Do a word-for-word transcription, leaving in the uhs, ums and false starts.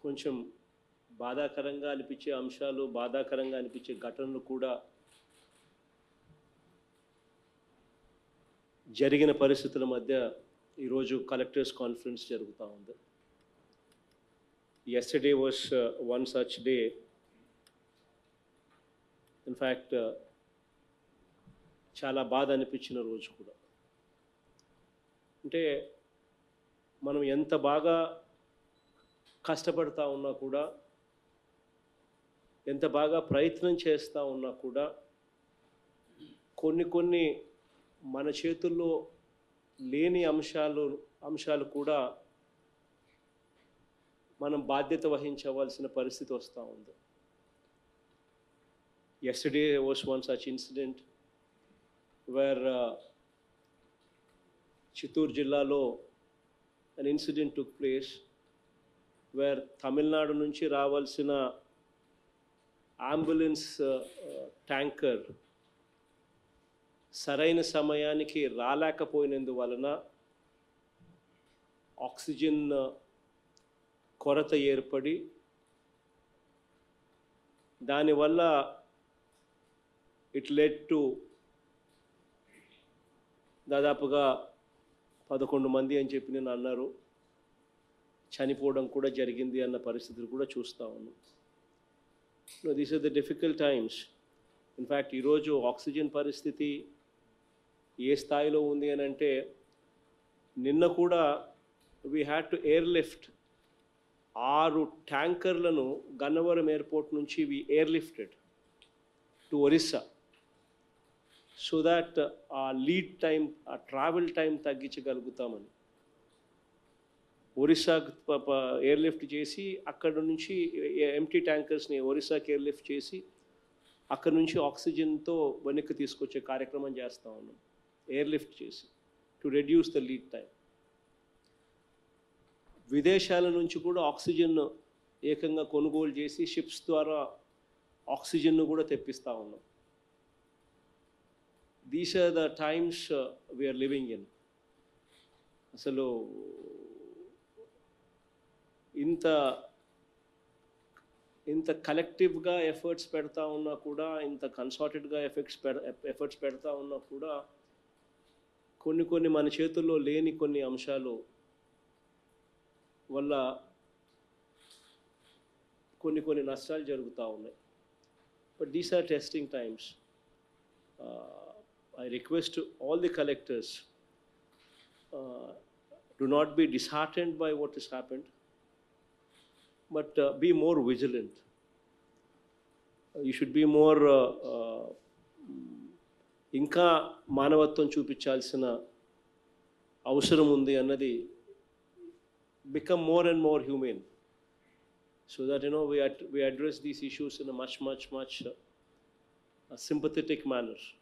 కొంచెం బాధాకరంగా అనిపించే అంశాలు, బాధాకరంగా అనిపించే ఘటనలు కూడా జరిగిన పరిస్థితుల మధ్య ఈరోజు కలెక్టర్స్ కాన్ఫరెన్స్ జరుగుతూ ఉంది. Yesterday was uh, one such day. In fact, uh, చాలా బాధ అనిపించిన రోజు కూడా. అంటే మనం ఎంత బాగా కష్టపడతా ఉన్నా కూడా, ఎంత బాగా ప్రయత్నం చేస్తూ ఉన్నా కూడా కొన్ని కొన్ని మన చేతుల్లో లేని అంశాలు అంశాలు కూడా మనం బాధ్యత వహించవలసిన పరిస్థితి వస్తూ ఉంది. Yesterday was one such incident where uh, Chittoor జిల్లాలో an incident took place where Tamil Nadu నుంచి రావాల్సిన అంబులెన్స్ ట్యాంకర్ సరైన సమయానికి రాలేకపోయినందువలన ఆక్సిజన్ కొరత ఏర్పడి దానివల్ల ఇట్ లెడ్ టు దాదాపుగా పదకొండు మంది అని చెప్పి నేను అన్నారు, చనిపోవడం కూడా జరిగింది అన్న పరిస్థితులు కూడా చూస్తూ ఉన్నాం. No these are the difficult times. In fact ఈరోజు ఆక్సిజన్ పరిస్థితి ఏ స్థాయిలో ఉంది అని అంటే, నిన్న కూడా we had to air lift ఆరు ట్యాంకర్లను గన్నవరం ఎయిర్పోర్ట్ నుంచి we air lifted to Orissa so that uh lead time, uh travel time తగ్గించగలుగుతామని. ఒరిస్సా ఎయిర్ లిఫ్ట్ చేసి అక్కడ నుంచి ఎంటీ ట్యాంకర్స్ని ఒరిస్సాకి ఎయిర్ లిఫ్ట్ చేసి అక్కడ నుంచి ఆక్సిజన్తో వెనక్కి తీసుకొచ్చే కార్యక్రమం చేస్తూ ఉన్నాం, ఎయిర్ లిఫ్ట్ చేసి to reduce the lead time. విదేశాల నుంచి కూడా ఆక్సిజన్ ఏకంగా కొనుగోలు చేసి షిప్స్ ద్వారా ఆక్సిజన్ను కూడా తెప్పిస్తూ ఉన్నాం. These are the times we are living in. అసలు ఇంత ఇంత కలెక్టివ్గా ఎఫర్ట్స్ పెడతా ఉన్నా కూడా, ఇంత కన్సార్టెడ్గా ఎఫెక్ట్స్ పెడ ఎఫర్ట్స్ పెడతా ఉన్నా కూడా కొన్ని కొన్ని మన చేతుల్లో లేని కొన్ని అంశాలు వల్ల కొన్ని కొన్ని నష్టాలు జరుగుతూ ఉన్నాయి. But these are testing times. I request all the collectors, do not be disheartened by what is happened, but uh, be more vigilant. Uh, you should be more uh, uh, ఇంకా మానవత్వం చూపించాల్సిన అవసరం ఉంది అన్నది, become more and more humane so that you know we, ad we address these issues in a much much much uh, sympathetic manner.